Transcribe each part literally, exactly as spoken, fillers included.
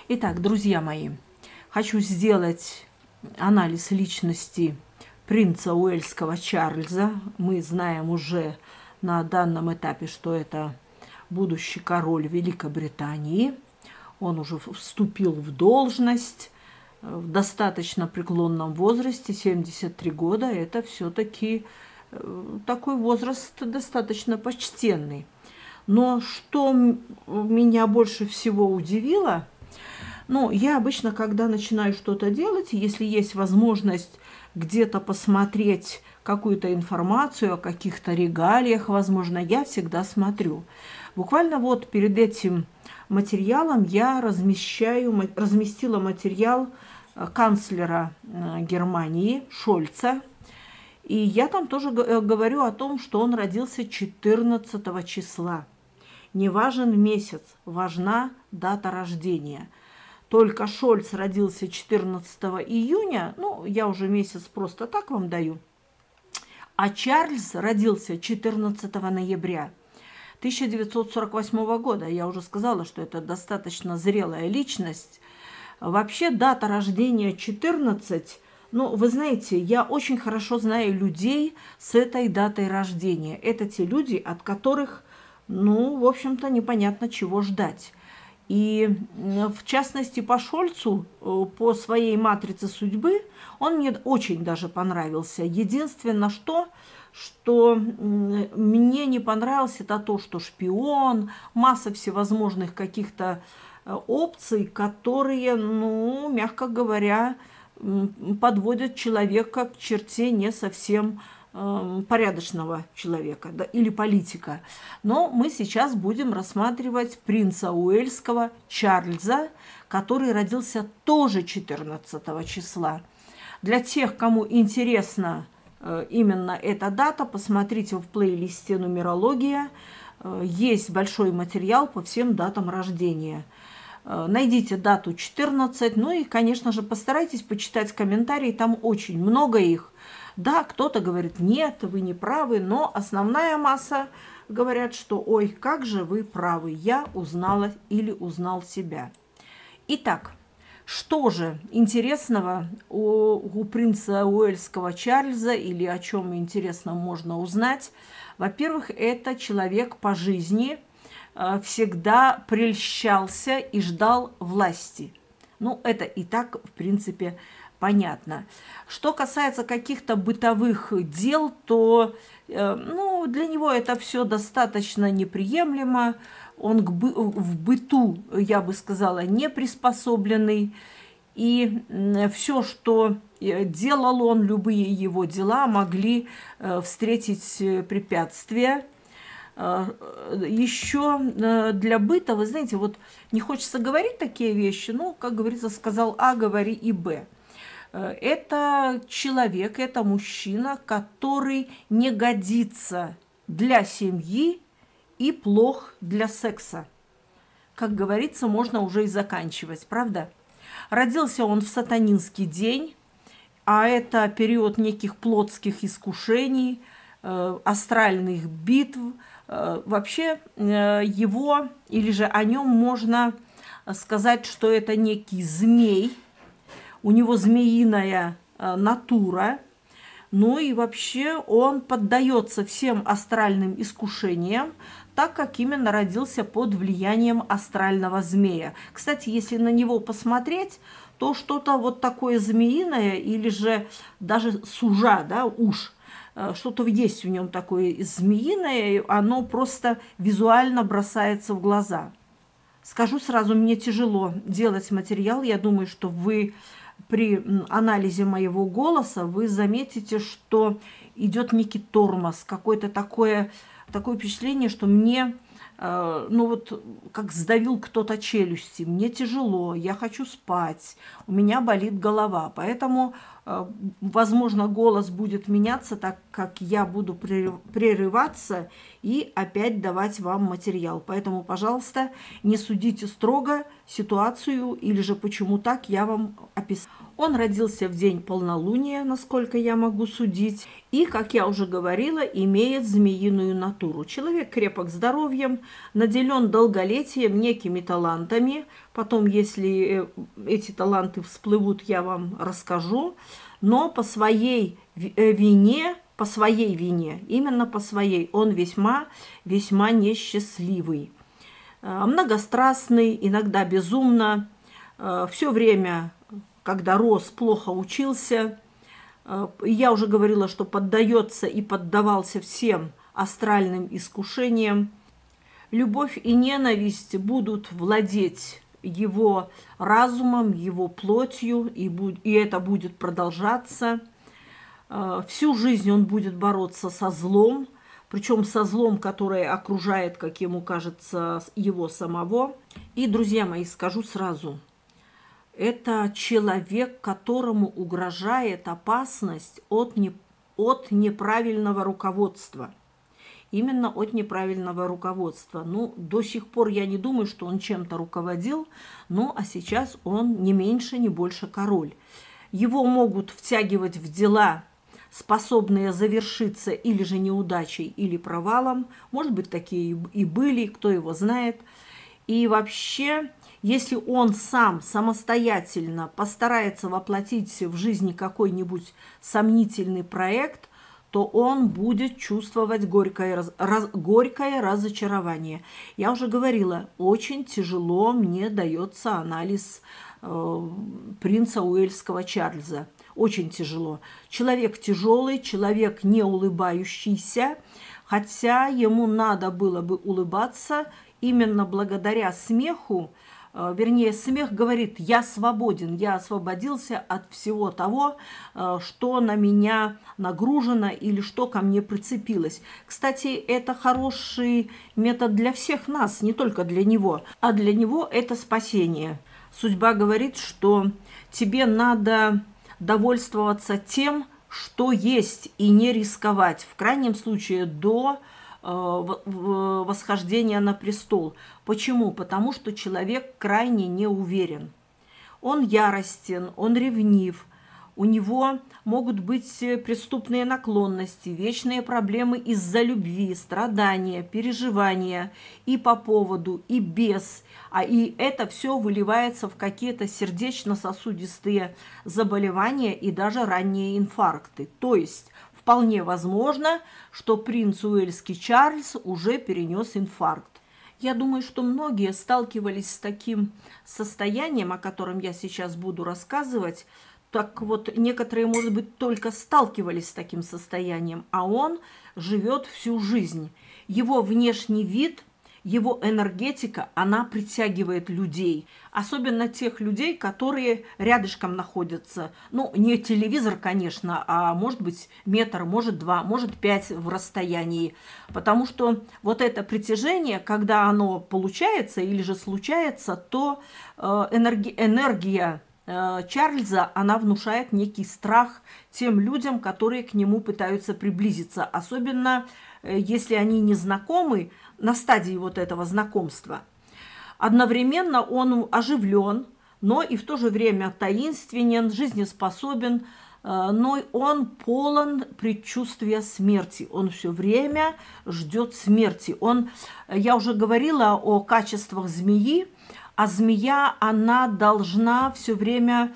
Итак, друзья мои, хочу сделать анализ личности принца Уэльского Чарльза. Мы знаем уже на данном этапе, что это будущий король Великобритании. Он уже вступил в должность в достаточно преклонном возрасте, семьдесят три года. Это все-таки такой возраст достаточно почтенный. Но что меня больше всего удивило, ну, я обычно, когда начинаю что-то делать, если есть возможность где-то посмотреть какую-то информацию о каких-то регалиях, возможно, я всегда смотрю. Буквально вот перед этим материалом я размещаю, разместила материал канцлера Германии Шольца. И я там тоже говорю о том, что он родился четырнадцатого числа. Не важен месяц, важна дата рождения. Только Шольц родился четырнадцатого июня, ну, я уже месяц просто так вам даю, а Чарльз родился четырнадцатого ноября тысяча девятьсот сорок восьмого года. Я уже сказала, что это достаточно зрелая личность. Вообще дата рождения четырнадцать, ну, вы знаете, я очень хорошо знаю людей с этой датой рождения. Это те люди, от которых, ну, в общем-то, непонятно чего ждать. И в частности по Шольцу, по своей матрице судьбы, он мне очень даже понравился. Единственное, что, что мне не понравилось, это то, что шпион, масса всевозможных каких-то опций, которые, ну, мягко говоря, подводят человека к черте не совсем порядочного человека, да, или политика. Но мы сейчас будем рассматривать принца Уэльского Чарльза, который родился тоже четырнадцатого числа. Для тех, кому интересна э, именно эта дата, посмотрите в плейлисте «Нумерология». Э, есть большой материал по всем датам рождения. Э, найдите дату четырнадцать, ну и, конечно же, постарайтесь почитать комментарии, там очень много их. Да, кто-то говорит, нет, вы не правы, но основная масса говорят, что ой, как же вы правы, я узнала или узнал себя. Итак, что же интересного у, у принца Уэльского Чарльза или о чем интересно можно узнать? Во-первых, это человек по жизни э, всегда прельщался и ждал власти. Ну, это и так, в принципе, понятно. Что касается каких-то бытовых дел, то э, ну, для него это все достаточно неприемлемо. Он к бы, в быту, я бы сказала, не приспособленный. И э, все, что делал он, любые его дела могли э, встретить препятствия. Еще для быта, вы знаете, вот не хочется говорить такие вещи, но, как говорится, сказал А, говори и Б. Это человек, это мужчина, который не годится для семьи и плох для секса. Как говорится, можно уже и заканчивать, правда? Родился он в сатанинский день, а это период неких плотских искушений, э, астральных битв. Э, вообще э, его, или же о нем можно сказать, что это некий змей. У него змеиная э, натура, ну и вообще он поддается всем астральным искушениям, так как именно родился под влиянием астрального змея. Кстати, если на него посмотреть, то что-то вот такое змеиное или же даже сужа, да, уж, э, что-то есть в нем такое змеиное, оно просто визуально бросается в глаза. Скажу сразу, мне тяжело делать материал, я думаю, что вы при анализе моего голоса вы заметите, что идет некий тормоз, какое-то такое, такое впечатление, что мне, э, ну вот, как сдавил кто-то челюсти, мне тяжело, я хочу спать, у меня болит голова. Поэтому Возможно, голос будет меняться, так как я буду прерываться и опять давать вам материал. Поэтому, пожалуйста, не судите строго ситуацию или же почему так, я вам описала. Он родился в день полнолуния, насколько я могу судить, и, как я уже говорила, имеет змеиную натуру. Человек крепок здоровьем, наделен долголетием, некими талантами. Потом, если эти таланты всплывут, я вам расскажу. Но по своей вине, по своей вине, именно по своей, он весьма, весьма несчастливый. Многострастный, иногда безумно, все время, когда рос, плохо учился. Я уже говорила, что поддается и поддавался всем астральным искушениям. Любовь и ненависть будут владеть его разумом, его плотью, и, и это будет продолжаться. Всю жизнь он будет бороться со злом, причем со злом, которое окружает, как ему кажется, его самого. И, друзья мои, скажу сразу, это человек, которому угрожает опасность от, не, от неправильного руководства. Именно от неправильного руководства. Ну, до сих пор я не думаю, что он чем-то руководил, ну, а сейчас он не меньше, не больше король. Его могут втягивать в дела, способные завершиться или же неудачей, или провалом. Может быть, такие и были, кто его знает. И вообще, если он сам самостоятельно постарается воплотить в жизни какой-нибудь сомнительный проект, то он будет чувствовать горькое, раз, раз, горькое разочарование. Я уже говорила, очень тяжело мне дается анализ э, принца Уэльского Чарльза. Очень тяжело. Человек тяжелый, человек не улыбающийся, хотя ему надо было бы улыбаться именно благодаря смеху. Вернее, смех говорит: я свободен, я освободился от всего того, что на меня нагружено или что ко мне прицепилось. Кстати, это хороший метод для всех нас, не только для него, а для него это спасение. Судьба говорит, что тебе надо довольствоваться тем, что есть, и не рисковать, в крайнем случае до восхождения на престол. Почему? Потому что человек крайне не уверен. Он яростен, он ревнив, у него могут быть преступные наклонности, вечные проблемы из-за любви, страдания, переживания и по поводу, и без. А и это все выливается в какие-то сердечно-сосудистые заболевания и даже ранние инфаркты. То есть вполне возможно, что принц Уэльский Чарльз уже перенес инфаркт. Я думаю, что многие сталкивались с таким состоянием, о котором я сейчас буду рассказывать. Так вот, некоторые, может быть, только сталкивались с таким состоянием, а он живет всю жизнь. Его внешний вид, его энергетика, она притягивает людей. Особенно тех людей, которые рядышком находятся. Ну, не телевизор, конечно, а может быть метр, может два, может пять в расстоянии. Потому что вот это притяжение, когда оно получается или же случается, то энерги- энергия Чарльза, она внушает некий страх тем людям, которые к нему пытаются приблизиться. Особенно, если они не знакомы, на стадии вот этого знакомства. Одновременно он оживлен, но и в то же время таинственен, жизнеспособен, но он полон предчувствия смерти. Он все время ждет смерти. Он, я уже говорила о качествах змеи, а змея, она должна все время,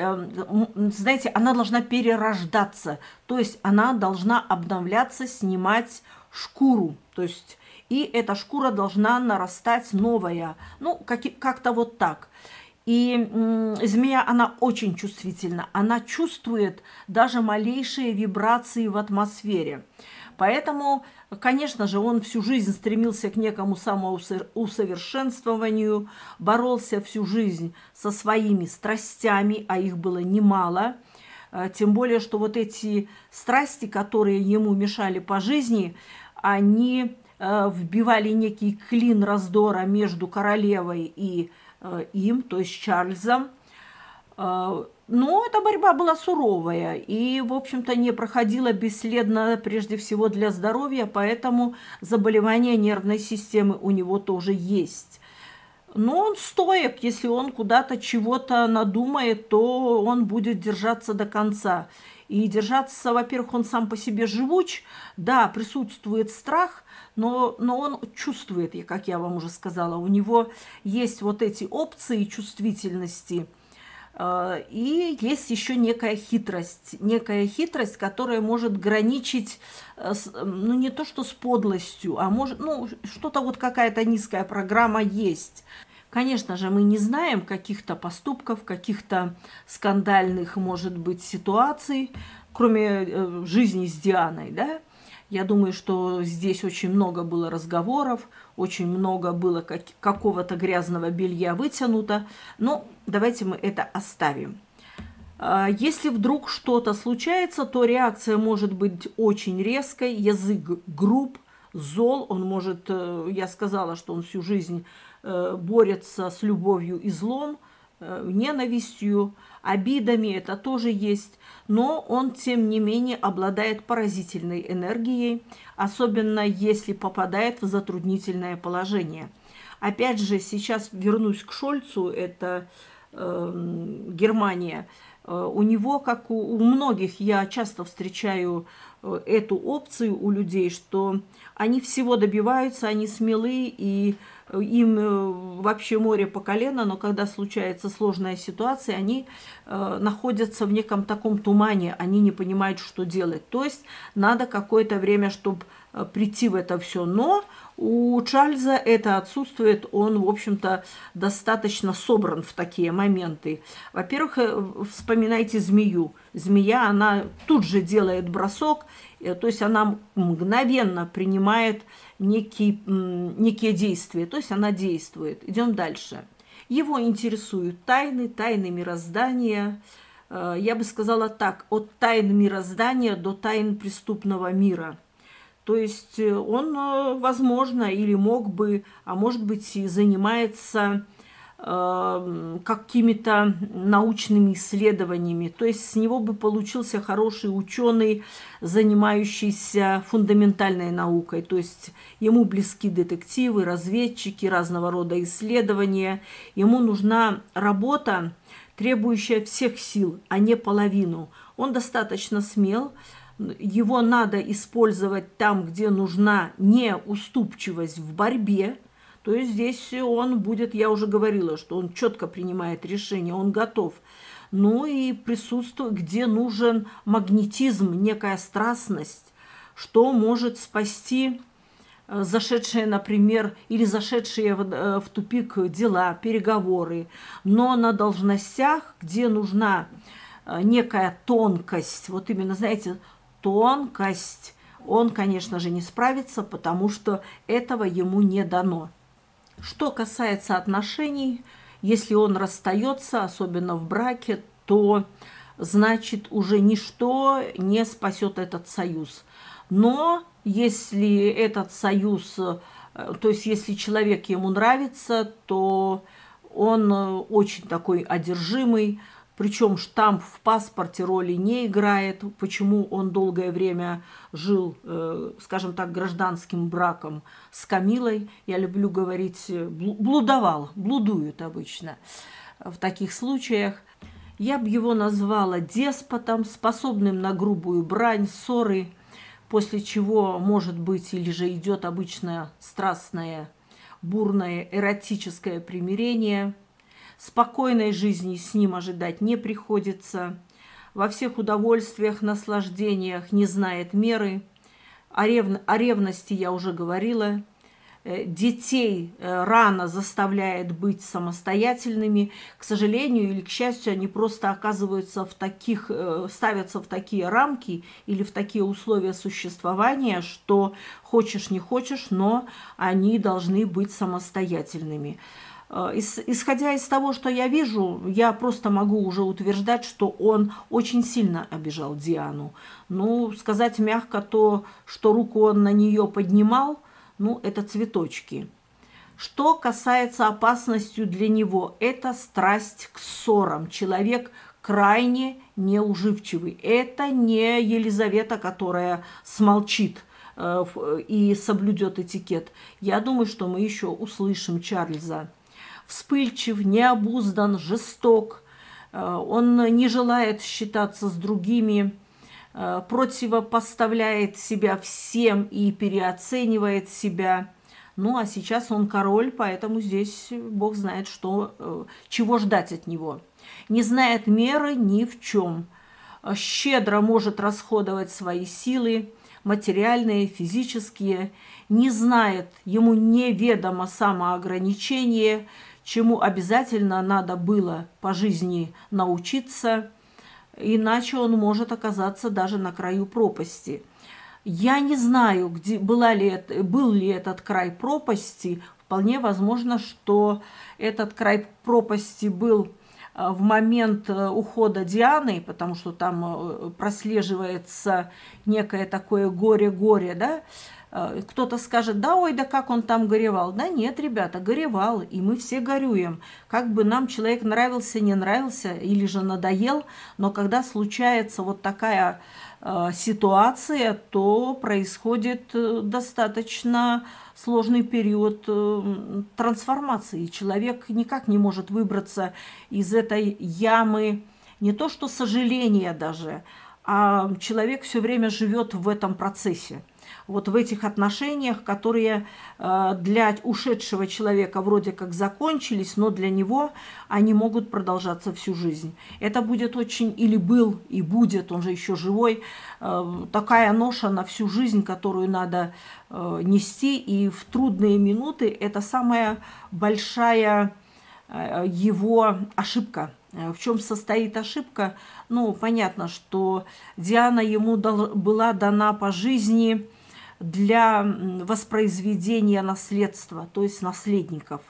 знаете, она должна перерождаться. То есть она должна обновляться, снимать шкуру. То есть и эта шкура должна нарастать новая. Ну, как, как-то вот так. И м, змея, она очень чувствительна. Она чувствует даже малейшие вибрации в атмосфере. Поэтому, конечно же, он всю жизнь стремился к некому самоусовершенствованию, боролся всю жизнь со своими страстями, а их было немало. Тем более, что вот эти страсти, которые ему мешали по жизни, они вбивали некий клин раздора между королевой и им, то есть Чарльзом. Но эта борьба была суровая и, в общем-то, не проходила бесследно прежде всего для здоровья, поэтому заболевания нервной системы у него тоже есть. Но он стоек, если он куда-то чего-то надумает, то он будет держаться до конца. И держаться, во-первых, он сам по себе живуч, да, присутствует страх, но, но он чувствует, как я вам уже сказала, у него есть вот эти опции чувствительности, и есть еще некая хитрость, некая хитрость, которая может граничить, ну, не то что с подлостью, а может, ну, что-то вот какая-то низкая программа есть. Конечно же, мы не знаем каких-то поступков, каких-то скандальных, может быть, ситуаций, кроме жизни с Дианой, да. Я думаю, что здесь очень много было разговоров, очень много было как- какого-то грязного белья вытянуто. Но давайте мы это оставим. Если вдруг что-то случается, то реакция может быть очень резкой, язык груб, зол. Он может, я сказала, что он всю жизнь борется с любовью и злом, ненавистью, обидами, это тоже есть, но он, тем не менее, обладает поразительной энергией, особенно если попадает в затруднительное положение. Опять же, сейчас вернусь к Шольцу, это э, Германия. У него, как у, у многих, я часто встречаю эту опцию у людей, что они всего добиваются, они смелы, и им вообще море по колено, но когда случается сложная ситуация, они э, находятся в неком таком тумане, они не понимают, что делать. То есть надо какое-то время, чтобы э, прийти в это все. Но у Чарльза это отсутствует, он, в общем-то, достаточно собран в такие моменты. Во-первых, вспоминайте змею. Змея, она тут же делает бросок, то есть она мгновенно принимает некие, некие действия, то есть она действует. Идем дальше. Его интересуют тайны, тайны мироздания. Я бы сказала так, от тайн мироздания до тайн преступного мира. То есть он, возможно, или мог бы, а может быть, и занимается э, какими-то научными исследованиями. То есть с него бы получился хороший ученый, занимающийся фундаментальной наукой. То есть ему близки детективы, разведчики, разного рода исследования. Ему нужна работа, требующая всех сил, а не половину. Он достаточно смел. Его надо использовать там, где нужна неуступчивость в борьбе. То есть здесь он будет, я уже говорила, что он четко принимает решение, он готов. Ну и присутствует, где нужен магнетизм, некая страстность, что может спасти зашедшие, например, или зашедшие в, в тупик дела, переговоры. Но на должностях, где нужна некая тонкость, вот именно, знаете, тонкость, он, конечно же, не справится, потому что этого ему не дано. Что касается отношений, если он расстается, особенно в браке, то, значит, уже ничто не спасет этот союз. Но если этот союз, то есть если человек ему нравится, то он очень такой одержимый, причем штамп в паспорте роли не играет, почему он долгое время жил, э, скажем так, гражданским браком с Камилой. Я люблю говорить, блудовал, блудуют обычно в таких случаях. Я бы его назвала деспотом, способным на грубую брань, ссоры, после чего, может быть, или же идет обычное страстное, бурное, эротическое примирение. Спокойной жизни с ним ожидать не приходится. Во всех удовольствиях, наслаждениях не знает меры. О, рев... о ревности я уже говорила. Детей рано заставляет быть самостоятельными. К сожалению или к счастью, они просто оказываются в таких, ставятся в такие рамки или в такие условия существования, что хочешь не хочешь, но они должны быть самостоятельными. Исходя из того, что я вижу, я просто могу уже утверждать, что он очень сильно обижал Диану. Ну, сказать мягко, то, что руку он на нее поднимал, ну, это цветочки. Что касается опасности для него, это страсть к ссорам. Человек крайне неуживчивый. Это не Елизавета, которая смолчит э, и соблюдет этикет. Я думаю, что мы еще услышим Чарльза. Вспыльчив, необуздан, жесток. Э, он не желает считаться с другими, э, противопоставляет себя всем и переоценивает себя. Ну, а сейчас он король, поэтому здесь Бог знает, что, чего ждать от него. Не знает меры ни в чем. Щедро может расходовать свои силы, материальные, физические. Не знает, ему неведомо самоограничение, чему обязательно надо было по жизни научиться, иначе он может оказаться даже на краю пропасти. Я не знаю, где, была ли это, был ли этот край пропасти. Вполне возможно, что этот край пропасти был в момент ухода Дианы, потому что там прослеживается некое такое горе-горе, да? Кто-то скажет, да, ой, да как он там горевал. Да нет, ребята, горевал, и мы все горюем. Как бы нам человек нравился, не нравился, или же надоел, но когда случается вот такая э, ситуация, то происходит достаточно сложный период э, трансформации. Человек никак не может выбраться из этой ямы, не то что сожаления даже, а человек все время живет в этом процессе. Вот в этих отношениях, которые э, для ушедшего человека вроде как закончились, но для него они могут продолжаться всю жизнь. Это будет очень, или был, и будет, он же еще живой, э, такая ноша на всю жизнь, которую надо э, нести, и в трудные минуты это самая большая э, его ошибка. В чем состоит ошибка? Ну, понятно, что Диана ему дал, была дана по жизни для воспроизведения наследства, то есть наследников.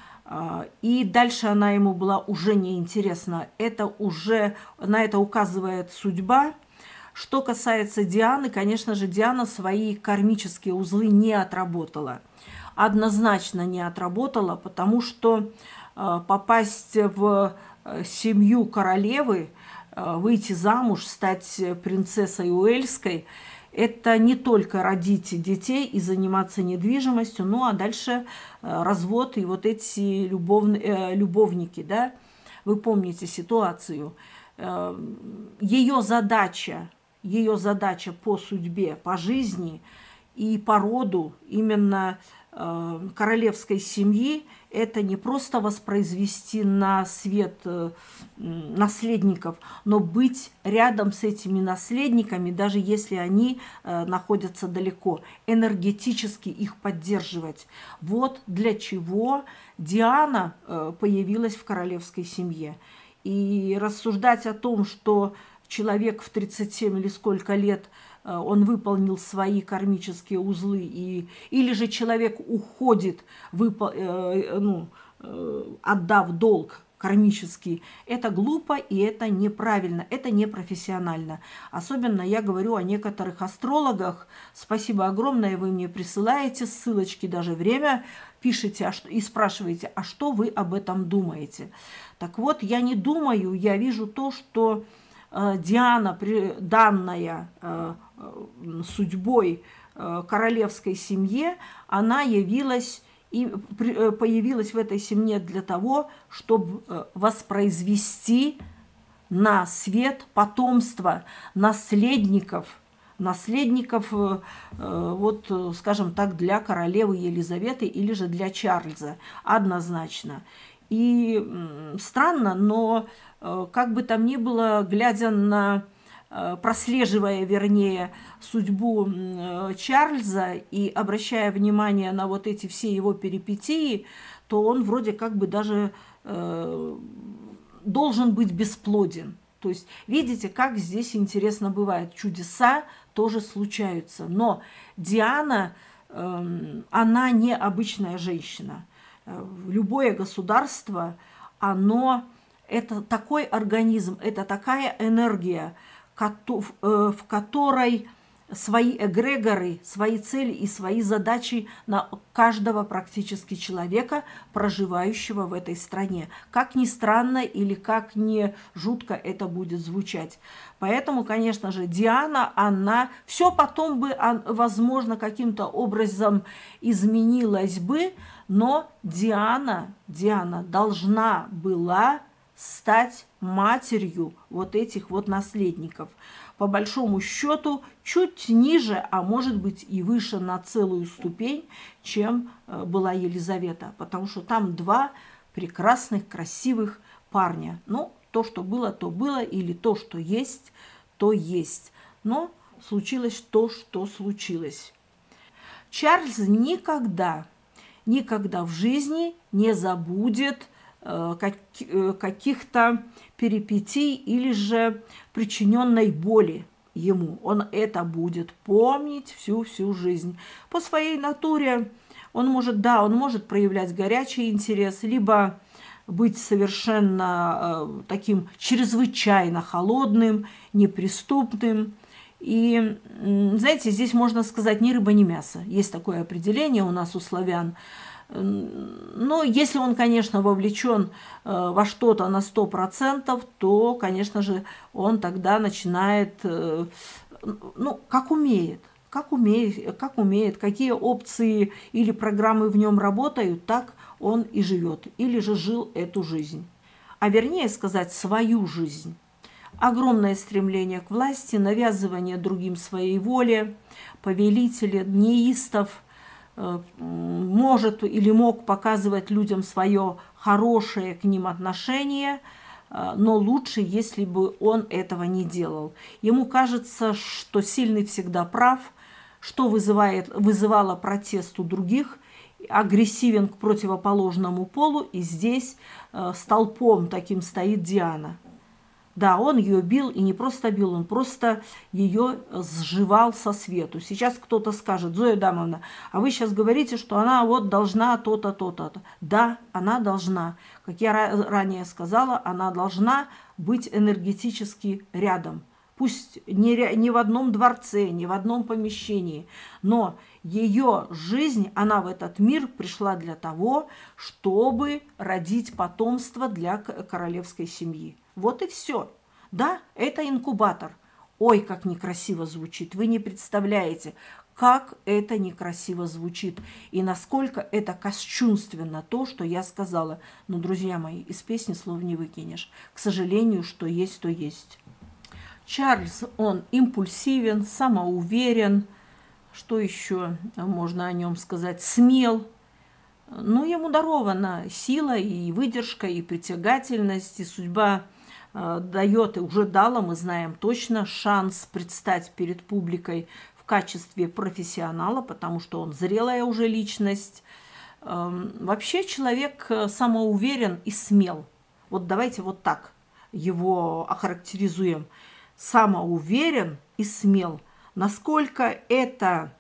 И дальше она ему была уже неинтересна. Это уже, на это указывает судьба. Что касается Дианы, конечно же, Диана свои кармические узлы не отработала. Однозначно не отработала, потому что попасть в семью королевы, выйти замуж, стать принцессой Уэльской – это не только родить детей и заниматься недвижимостью, ну а дальше развод и вот эти любовные, любовники, да, вы помните ситуацию. Ее задача, ее задача по судьбе, по жизни и по роду именно королевской семьи – это не просто воспроизвести на свет наследников, но быть рядом с этими наследниками, даже если они находятся далеко, энергетически их поддерживать. Вот для чего Диана появилась в королевской семье. И рассуждать о том, что человек в тридцать семь или сколько лет он выполнил свои кармические узлы, и, или же человек уходит, выпол, э, ну, э, отдав долг кармический, это глупо и это неправильно, это непрофессионально. Особенно я говорю о некоторых астрологах. Спасибо огромное, вы мне присылаете ссылочки, даже время пишете а что, и спрашиваете, а что вы об этом думаете. Так вот, я не думаю, я вижу то, что э, Диана, данная э, судьбой королевской семье, она явилась и появилась в этой семье для того, чтобы воспроизвести на свет потомство наследников, наследников, вот, скажем так, для королевы Елизаветы или же для Чарльза, однозначно. И странно, но как бы там ни было, глядя на прослеживая, вернее, судьбу Чарльза и обращая внимание на вот эти все его перипетии, то он вроде как бы даже э, должен быть бесплоден. То есть, видите, как здесь интересно бывает. Чудеса тоже случаются. Но Диана, э, она не обычная женщина. Любое государство, оно, это такой организм, это такая энергия, в которой свои эгрегоры, свои цели и свои задачи на каждого практически человека, проживающего в этой стране. Как ни странно или как ни жутко это будет звучать. Поэтому, конечно же, Диана, она все потом бы, возможно, каким-то образом изменилась бы, но Диана, Диана должна была стать матерью вот этих вот наследников. По большому счету, чуть ниже, а может быть и выше на целую ступень, чем была Елизавета. Потому что там два прекрасных, красивых парня. Ну, то, что было, то было, или то, что есть, то есть. Но случилось то, что случилось. Чарльз никогда, никогда в жизни не забудет каких-то перипетий или же причиненной боли ему. Он это будет помнить всю-всю жизнь. По своей натуре он может, да, он может проявлять горячий интерес, либо быть совершенно э, таким чрезвычайно холодным, неприступным. И, знаете, здесь можно сказать ни рыба, ни мясо. Есть такое определение у нас, у славян. Но если он, конечно, вовлечен во что-то на сто процентов, то, конечно же, он тогда начинает, ну, как умеет, как умеет, как умеет, какие опции или программы в нем работают, так он и живет, или же жил эту жизнь. А вернее сказать, свою жизнь. Огромное стремление к власти, навязывание другим своей воли, повелители, неистов, может или мог показывать людям свое хорошее к ним отношение, но лучше, если бы он этого не делал. Ему кажется, что сильный всегда прав, что вызывает, вызывало протест у других, агрессивен к противоположному полу, и здесь столпом таким стоит Диана. Да, он ее бил, и не просто бил, он просто ее сживал со свету. Сейчас кто-то скажет: Зоя Адамовна, а вы сейчас говорите, что она вот должна то-то, то-то. Да, она должна. Как я ранее сказала, она должна быть энергетически рядом. Пусть не, не в одном дворце, не в одном помещении, но ее жизнь, она в этот мир пришла для того, чтобы родить потомство для королевской семьи. Вот и все. Да, это инкубатор. Ой, как некрасиво звучит. Вы не представляете, как это некрасиво звучит. И насколько это кощунственно, то, что я сказала. Но, друзья мои, из песни слов не выкинешь. К сожалению, что есть, то есть. Чарльз, он импульсивен, самоуверен. Что еще можно о нем сказать? Смел. Ну, ему дарована сила и выдержка, и притягательность, и судьба дает, и уже дала, мы знаем точно, шанс предстать перед публикой в качестве профессионала, потому что он зрелая уже личность. Вообще человек самоуверен и смел. Вот давайте вот так его охарактеризуем. Самоуверен и смел. Насколько это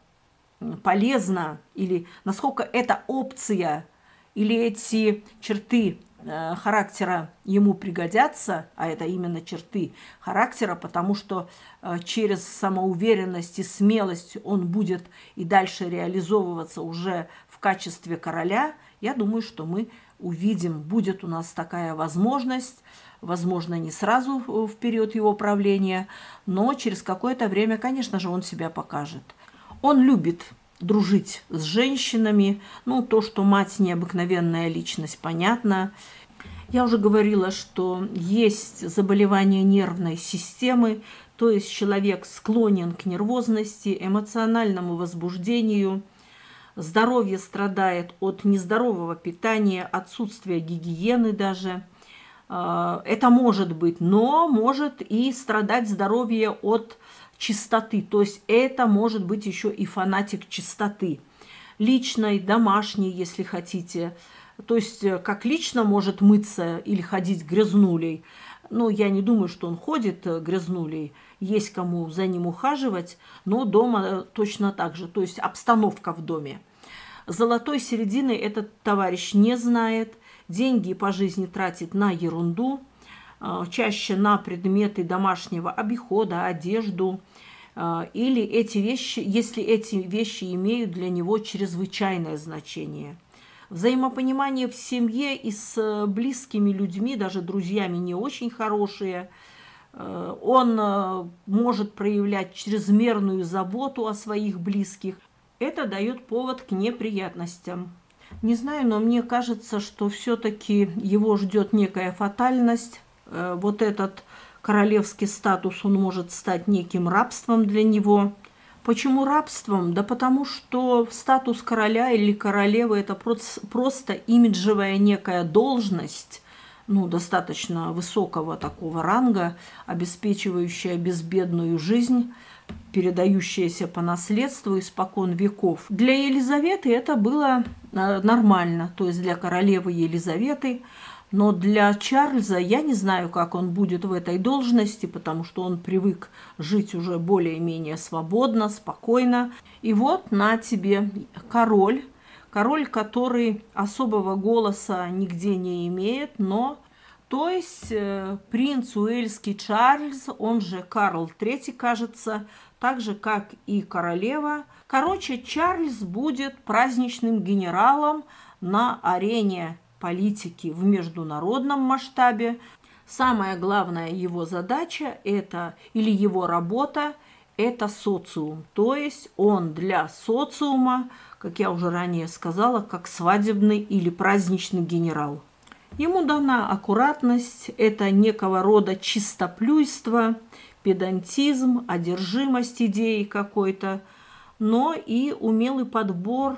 полезно или насколько эта опция или эти черты характера ему пригодятся, а это именно черты характера, потому что через самоуверенность и смелость он будет и дальше реализовываться уже в качестве короля, я думаю, что мы увидим, будет у нас такая возможность, возможно, не сразу в период его правления, но через какое-то время, конечно же, он себя покажет. Он любит дружить с женщинами. Ну, то, что мать необыкновенная личность, понятно. Я уже говорила, что есть заболевание нервной системы, то есть человек склонен к нервозности, эмоциональному возбуждению. Здоровье страдает от нездорового питания, отсутствия гигиены даже. Это может быть, но может и страдать здоровье от чистоты. То есть это может быть еще и фанатик чистоты. Личной, домашней, если хотите. То есть как лично может мыться или ходить грязнулей. Ну, я не думаю, что он ходит грязнулей. Есть кому за ним ухаживать, но дома точно так же. То есть обстановка в доме. Золотой середины этот товарищ не знает. Деньги по жизни тратит на ерунду. Чаще на предметы домашнего обихода, одежду. или эти вещи, если эти вещи имеют для него чрезвычайное значение. Взаимопонимание в семье и с близкими людьми, даже друзьями не очень хорошие, он может проявлять чрезмерную заботу о своих близких. Это дает повод к неприятностям. Не знаю, но мне кажется, что все-таки его ждет некая фатальность. Вот этот королевский статус, он может стать неким рабством для него. Почему рабством? Да потому что статус короля или королевы – это просто имиджевая некая должность, ну, достаточно высокого такого ранга, обеспечивающая безбедную жизнь, передающаяся по наследству испокон веков. Для Елизаветы это было нормально, то есть для королевы Елизаветы. Но для Чарльза я не знаю, как он будет в этой должности, потому что он привык жить уже более-менее свободно, спокойно. И вот на тебе король, король, который особого голоса нигде не имеет, но... То есть э, принц Уэльский Чарльз, он же Карл третий, кажется, так же, как и королева. Короче, Чарльз будет праздничным генералом на арене политики в международном масштабе. Самая главная его задача это, или его работа – это социум. То есть он для социума, как я уже ранее сказала, как свадебный или праздничный генерал. Ему дана аккуратность, это некого рода чистоплюйство, педантизм, одержимость идеей какой-то, но и умелый подбор.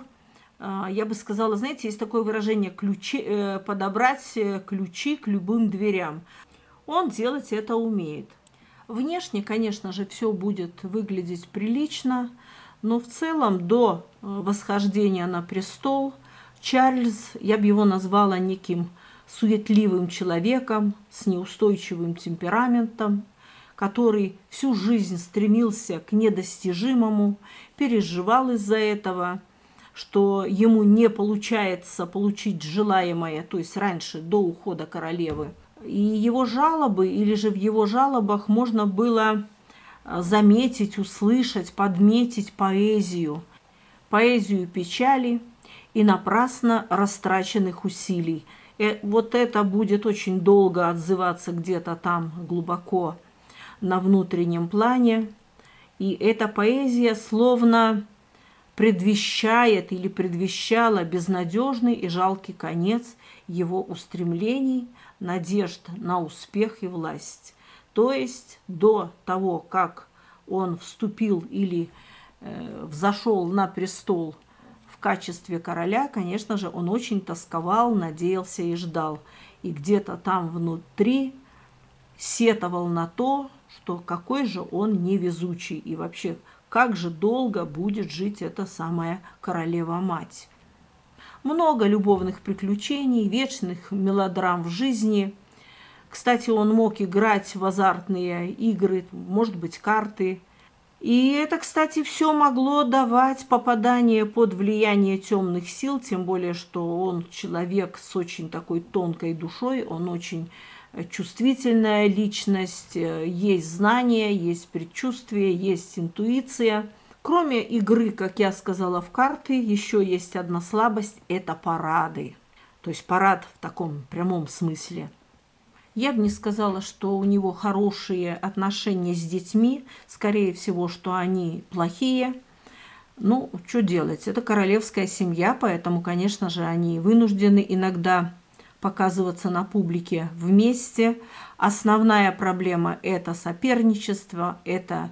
Я бы сказала, знаете, есть такое выражение ключи, подобрать ключи к любым дверям. Он делать это умеет. Внешне, конечно же, все будет выглядеть прилично, но в целом до восхождения на престол Чарльз, я бы его назвала неким суетливым человеком с неустойчивым темпераментом, который всю жизнь стремился к недостижимому, переживал из-за этого, что ему не получается получить желаемое, то есть раньше, до ухода королевы. И его жалобы, или же в его жалобах можно было заметить, услышать, подметить поэзию. Поэзию печали и напрасно растраченных усилий. И вот это будет очень долго отзываться где-то там глубоко на внутреннем плане. И эта поэзия словно предвещает или предвещала безнадежный и жалкий конец его устремлений, надежд на успех и власть. То есть до того, как он вступил или э, взошел на престол в качестве короля, конечно же, он очень тосковал, надеялся и ждал. И где-то там внутри сетовал на то, что какой же он невезучий и вообще как же долго будет жить эта самая королева-мать. Много любовных приключений, вечных мелодрам в жизни. Кстати, он мог играть в азартные игры, может быть, карты. И это, кстати, все могло давать попадание под влияние темных сил, тем более, что он человек с очень такой тонкой душой, он очень чувствительная личность, есть знания, есть предчувствие, есть интуиция. Кроме игры, как я сказала, в карты, еще есть одна слабость – это парады. То есть парад в таком прямом смысле. Я бы не сказала, что у него хорошие отношения с детьми. Скорее всего, что они плохие. Ну, что делать? Это королевская семья, поэтому, конечно же, они вынуждены иногда показываться на публике вместе. Основная проблема – это соперничество, это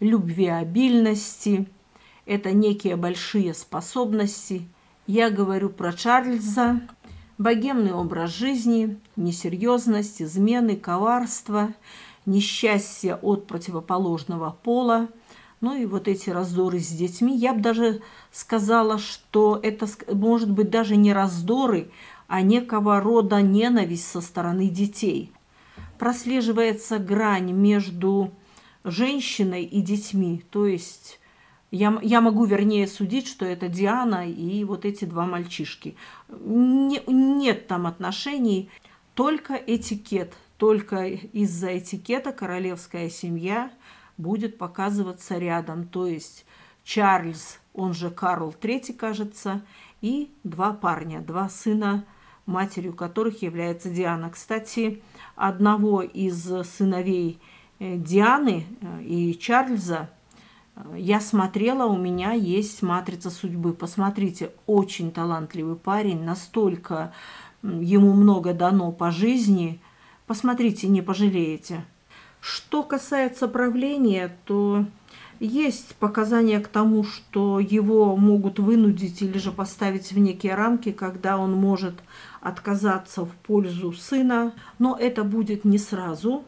любвеобильности, это некие большие способности. Я говорю про Чарльза. Богемный образ жизни, несерьезность, измены, коварство, несчастье от противоположного пола, ну и вот эти раздоры с детьми. Я бы даже сказала, что это может быть даже не раздоры, а некого рода ненависть со стороны детей. Прослеживается грань между женщиной и детьми, то есть Я, я могу, вернее, судить, что это Диана и вот эти два мальчишки. Не, нет там отношений, только этикет. Только из-за этикета королевская семья будет показываться рядом. То есть Чарльз, он же Карл третий, кажется, и два парня, два сына, матерью которых является Диана. Кстати, одного из сыновей Дианы и Чарльза я смотрела, у меня есть «Матрица судьбы». Посмотрите, очень талантливый парень, настолько ему много дано по жизни. Посмотрите, не пожалеете. Что касается правления, то есть показания к тому, что его могут вынудить или же поставить в некие рамки, когда он может отказаться в пользу сына, но это будет не сразу.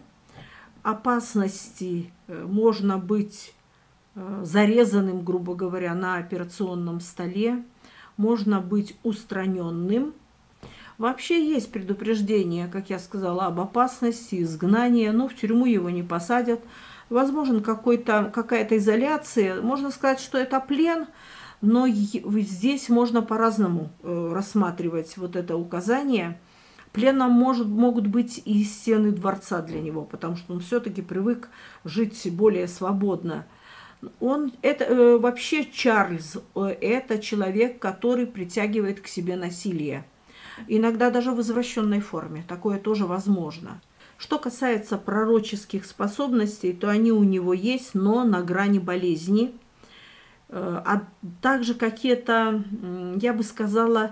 Опасности можно быть зарезанным, грубо говоря, на операционном столе, можно быть устраненным. Вообще есть предупреждение, как я сказала, об опасности изгнания, но в тюрьму его не посадят. Возможен какой-то, какая-то изоляция. Можно сказать, что это плен, но здесь можно по-разному рассматривать вот это указание. Пленом может, могут быть и стены дворца для него, потому что он все-таки привык жить более свободно. Он, это, э, вообще Чарльз э, – это человек, который притягивает к себе насилие. Иногда даже в извращенной форме. Такое тоже возможно. Что касается пророческих способностей, то они у него есть, но на грани болезни. Э, а также какие-то, я бы сказала,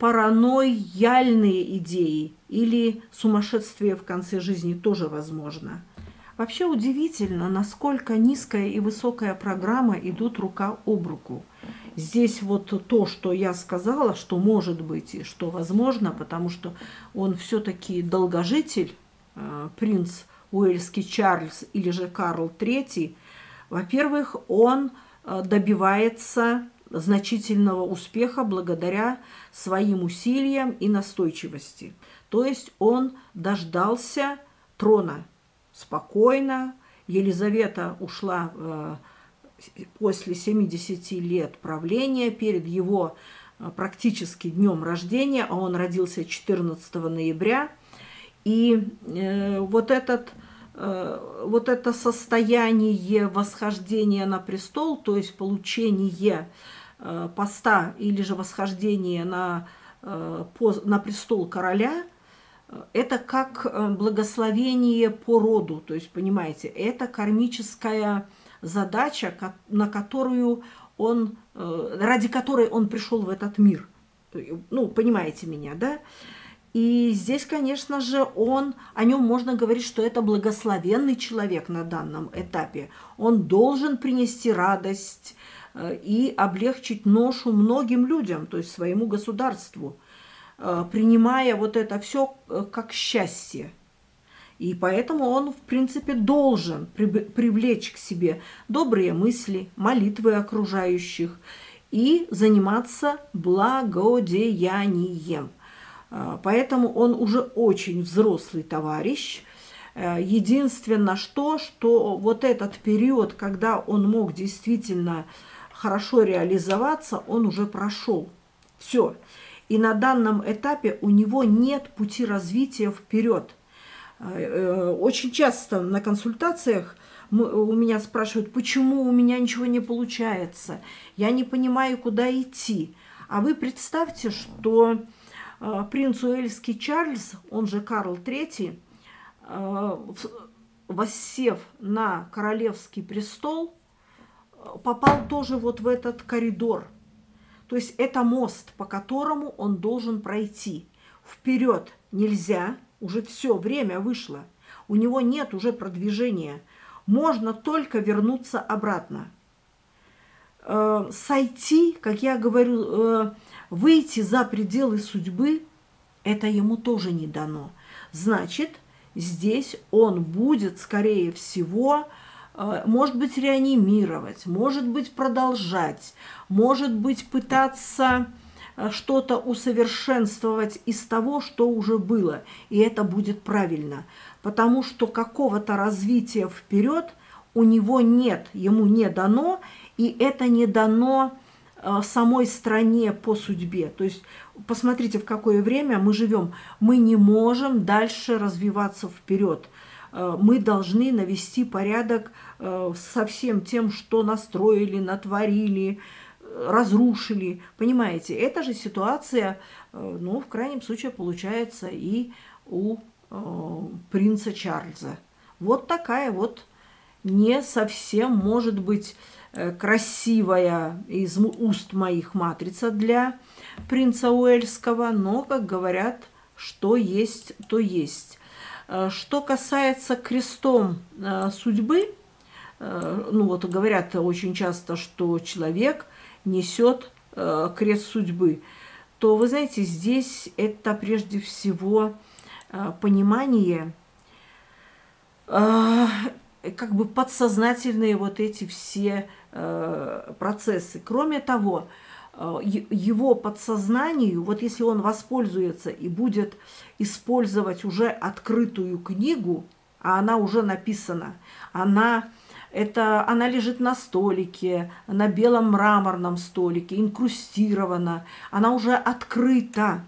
паранояльные идеи или сумасшествие в конце жизни тоже возможно. Вообще удивительно, насколько низкая и высокая программа идут рука об руку. Здесь вот то, что я сказала, что может быть и что возможно, потому что он все-таки долгожитель, принц Уэльский Чарльз или же Карл третий. Во-первых, он добивается значительного успеха благодаря своим усилиям и настойчивости. То есть он дождался трона. Спокойно. Елизавета ушла э, после семидесяти лет правления, перед его э, практически днем рождения, а он родился четырнадцатого ноября. И э, вот, этот, э, вот это состояние восхождения на престол, то есть получение э, поста или же восхождение на, э, по, на престол короля, это как благословение по роду, то есть, понимаете, это кармическая задача, на которую он, ради которой он пришел в этот мир. Ну, понимаете меня, да? И здесь, конечно же, он, о нем можно говорить, что это благословенный человек на данном этапе. Он должен принести радость и облегчить ношу многим людям, то есть своему государству, принимая вот это все как счастье. И поэтому он, в принципе, должен привлечь к себе добрые мысли, молитвы окружающих и заниматься благодеянием. Поэтому он уже очень взрослый товарищ. Единственное, что, что вот этот период, когда он мог действительно хорошо реализоваться, он уже прошел. Все. И на данном этапе у него нет пути развития вперед. Очень часто на консультациях у меня спрашивают, почему у меня ничего не получается, я не понимаю, куда идти. А вы представьте, что принц Уэльский Чарльз, он же Карл третий, воссев на королевский престол, попал тоже вот в этот коридор. То есть это мост, по которому он должен пройти. Вперед нельзя, уже все, время вышло. У него нет уже продвижения. Можно только вернуться обратно. Э, сойти, как я говорю, э, выйти за пределы судьбы, это ему тоже не дано. Значит, здесь он будет, скорее всего, может быть, реанимировать, может быть, продолжать, может быть, пытаться что-то усовершенствовать из того, что уже было. И это будет правильно, потому что какого-то развития вперед у него нет, ему не дано, и это не дано самой стране по судьбе. То есть посмотрите, в какое время мы живем. Мы не можем дальше развиваться вперед. мы должны навести порядок со всем тем, что настроили, натворили, разрушили. Понимаете, эта же ситуация, ну, в крайнем случае, получается и у принца Чарльза. Вот такая вот не совсем, может быть, красивая из уст моих матрица для принца Уэльского, но, как говорят, что есть, то есть. Что касается крестом судьбы, ну вот говорят очень часто, что человек несет крест судьбы, то, вы знаете, здесь это прежде всего понимание, как бы подсознательные вот эти все процессы. Кроме того, его подсознанию, вот если он воспользуется и будет использовать уже открытую книгу, а она уже написана, она, это, она лежит на столике, на белом мраморном столике, инкрустирована, она уже открыта.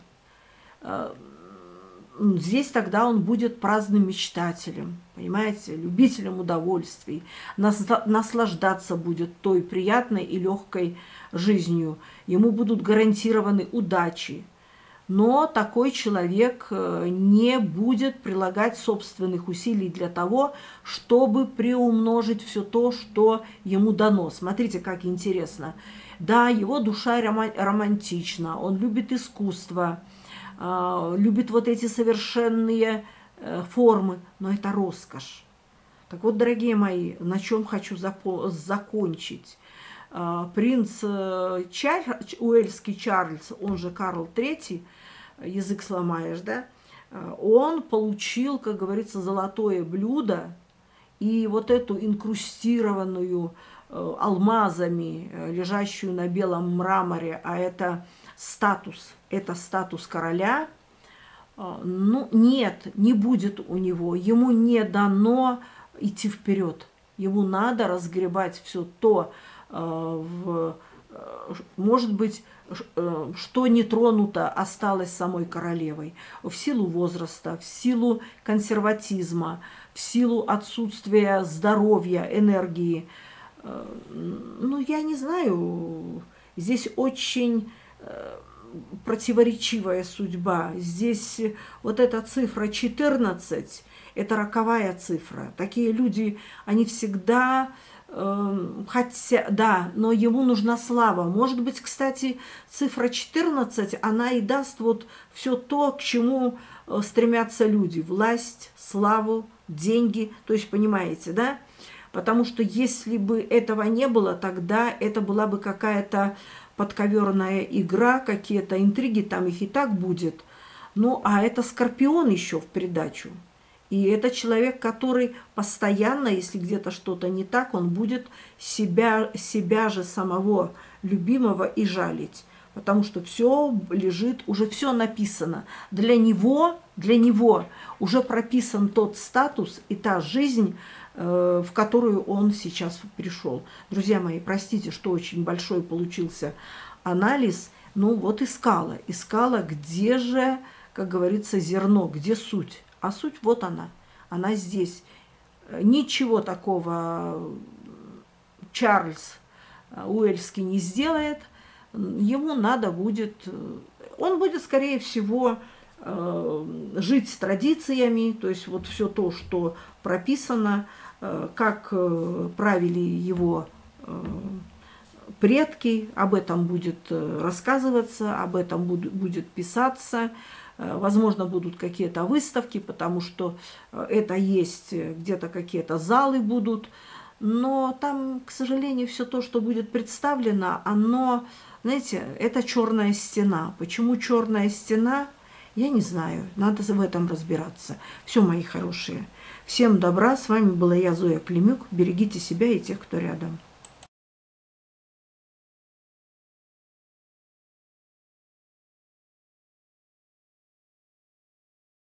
Здесь тогда он будет праздным мечтателем, понимаете, любителем удовольствий, наслаждаться будет той приятной и легкой жизнью. Ему будут гарантированы удачи. Но такой человек не будет прилагать собственных усилий для того, чтобы приумножить все то, что ему дано. Смотрите, как интересно. Да, его душа романтична, он любит искусство, любит вот эти совершенные формы, но это роскошь. Так вот, дорогие мои, на чем хочу закончить. Принц Чарль, Уэльский Чарльз, он же Карл Третий, язык сломаешь, да, он получил, как говорится, золотое блюдо, и вот эту инкрустированную алмазами, лежащую на белом мраморе, а это статус, это статус короля, ну, нет, не будет у него, ему не дано идти вперед, ему надо разгребать все то, в, может быть, что не тронуто осталось самой королевой в силу возраста, в силу консерватизма, в силу отсутствия здоровья, энергии. Ну, я не знаю, здесь очень противоречивая судьба. Здесь вот эта цифра четырнадцать, это роковая цифра. Такие люди, они всегда, э, хотя, да, но ему нужна слава. Может быть, кстати, цифра четырнадцать, она и даст вот все то, к чему стремятся люди. Власть, славу, деньги. То есть, понимаете, да? Потому что если бы этого не было, тогда это была бы какая-то подковерная игра, какие-то интриги, там их и так будет. Ну, а это Скорпион еще в придачу. И это человек, который постоянно, если где-то что-то не так, он будет себя, себя же самого любимого и жалить. Потому что все лежит, уже все написано. Для него, для него уже прописан тот статус и та жизнь, в которую он сейчас пришел. Друзья мои, простите, что очень большой получился анализ. Ну вот искала, искала, где же, как говорится, зерно, где суть. А суть вот она, она здесь. Ничего такого Чарльз Уэльский не сделает. Ему надо будет, он будет, скорее всего, жить с традициями, то есть вот все то, что прописано, как правили его предки, об этом будет рассказываться, об этом будет писаться, возможно, будут какие-то выставки, потому что это есть, где-то какие-то залы будут, но там, к сожалению, все то, что будет представлено, оно, знаете, это черная стена. Почему черная стена? Я не знаю, надо в этом разбираться. Все, мои хорошие. Всем добра, с вами была я, Зоя Климюк. Берегите себя и тех, кто рядом.